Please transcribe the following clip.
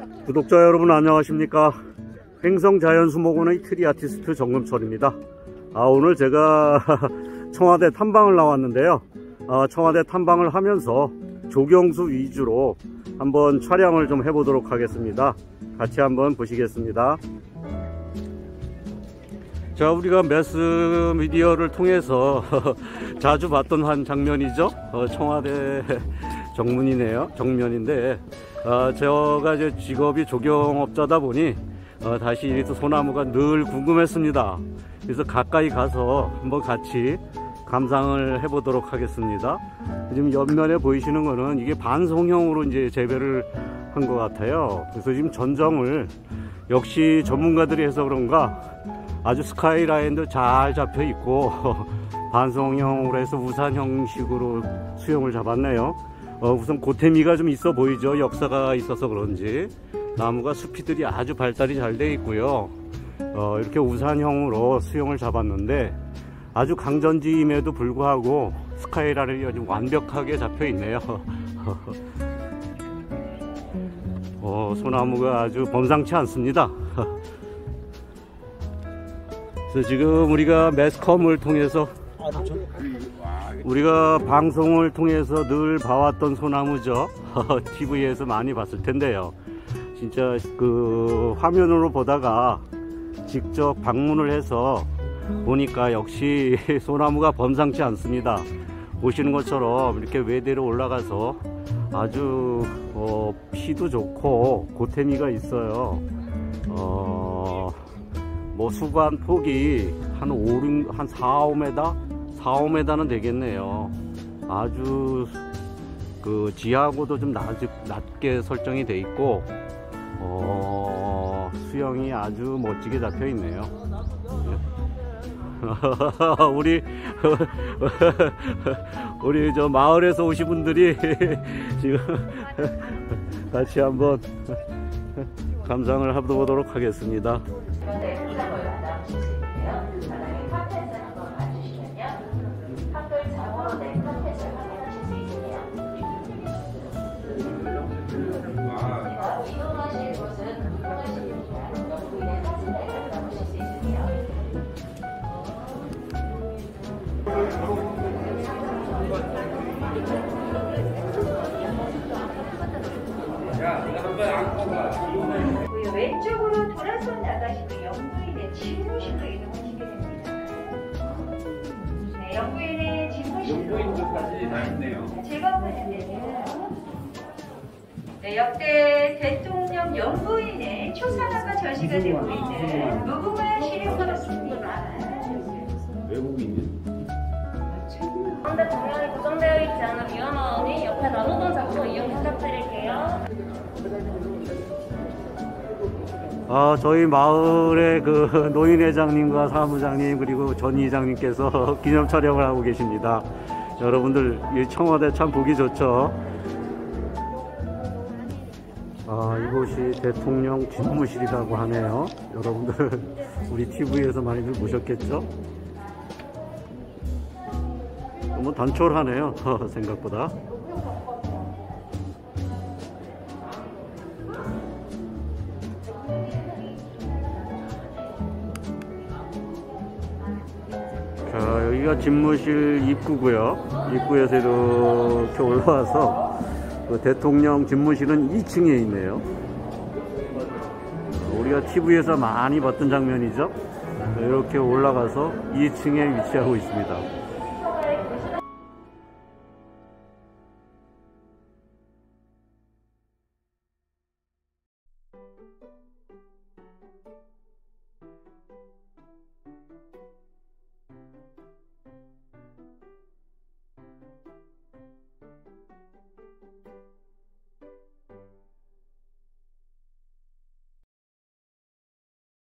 구독자 여러분 안녕하십니까. 횡성자연수목원의 트리 아티스트 정금철입니다. 오늘 제가 청와대 탐방을 나왔는데요. 청와대 탐방을 하면서 조경수 위주로 한번 촬영을 좀 해보도록 하겠습니다. 같이 한번 보시겠습니다. 자, 우리가 매스미디어를 통해서 자주 봤던 한 장면이죠. 청와대 정면인데 제가 이제 직업이 조경업자다 보니 다시 소나무가 늘 궁금했습니다. 그래서 가까이 가서 한번 같이 감상을 해보도록 하겠습니다. 지금 옆면에 보이시는 거는 이게 반송형으로 이제 재배를 한 것 같아요. 그래서 지금 전정을 역시 전문가들이 해서 그런가 아주 스카이라인도 잘 잡혀 있고 반송형으로 해서 우산 형식으로 수영을 잡았네요. 우선 고태미가 좀 있어 보이죠. 역사가 있어서 그런지 나무가 숲이들이 아주 발달이 잘 돼 있고요. 이렇게 우산형으로 수영을 잡았는데 아주 강전지임에도 불구하고 스카이라인이 아주 완벽하게 잡혀 있네요. 소나무가 아주 범상치 않습니다. 그래서 지금 우리가 매스컴을 통해서 우리가 방송을 통해서 늘 봐왔던 소나무죠. TV에서 많이 봤을 텐데요. 진짜 그 화면으로 보다가 직접 방문을 해서 보니까 역시 소나무가 범상치 않습니다. 보시는 것처럼 이렇게 외대로 올라가서 아주 피도 좋고 고태미가 있어요. 뭐 수관 폭이 한 4-5m? 4-5m는 되겠네요. 아주 그 지하고도 좀 낮게 설정이 돼 있고 수영이 아주 멋지게 잡혀 있네요. 우리 저 마을에서 오신 분들이 지금 같이 한번 감상을 해보도록 하겠습니다. 왼쪽으로 돌아서 나가시면 영부인의 집무실로 이동하시게 됩니다. 네, 영부인의 집무실로 즐거운 데는 역대 대통령 영부인의 초상화가 전시가 되고 있는 무궁화 시립그룹입니다. 외국인은? 가운데 방향이 고정되어 있지 않은 위험하오니 옆에 나누던 장소 이용 부탁드릴게요. 저희 마을의 그 노인회장님과 사무장님 그리고 전 이장님께서 기념 촬영을 하고 계십니다. 여러분들 이 청와대 참 보기 좋죠. 이곳이 대통령 집무실이라고 하네요. 여러분들 우리 TV에서 많이들 보셨겠죠? 너무 단촐하네요. 생각보다. 자, 여기가 집무실 입구고요. 입구에서 이렇게 올라와서 그 대통령 집무실은 2층에 있네요. 우리가 TV에서 많이 봤던 장면이죠. 이렇게 올라가서 2층에 위치하고 있습니다.